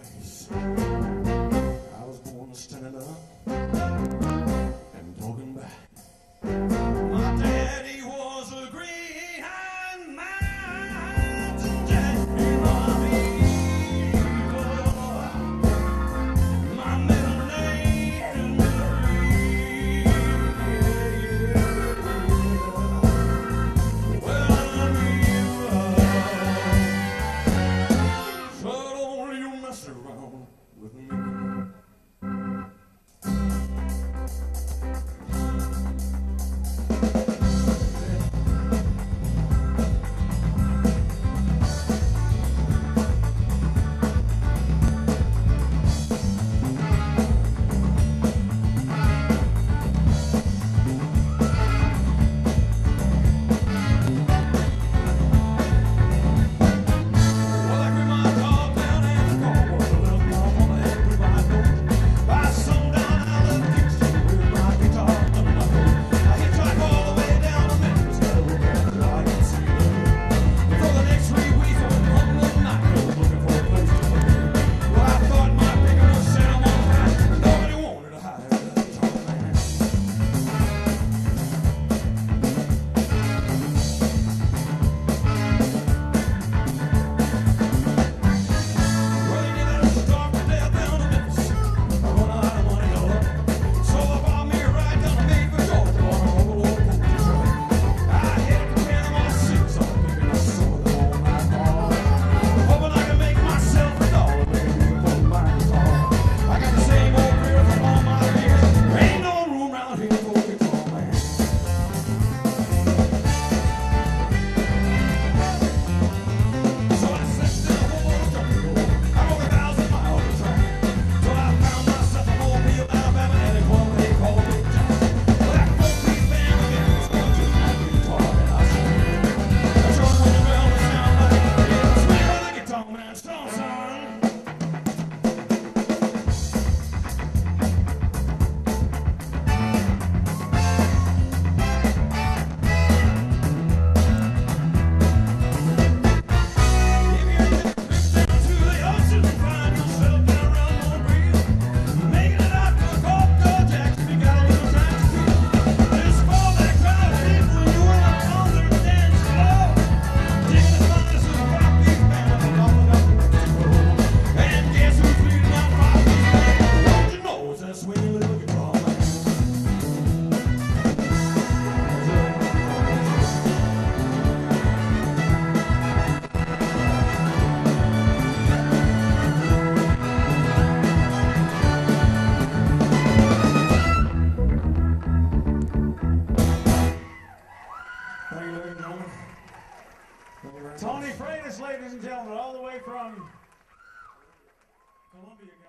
place. I was born standing up and talking back. My daddy was a greyhound mountain jack, and my middle name is Marie. Well, I love you, so don't you mess around with me. Tony Freitas, ladies and gentlemen, all the way from Columbia.